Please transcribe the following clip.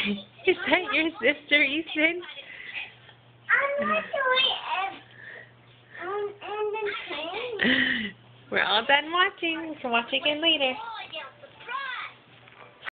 Is that your sister, Easton? I'm not doing and the train. We're all done watching. We can watch again later.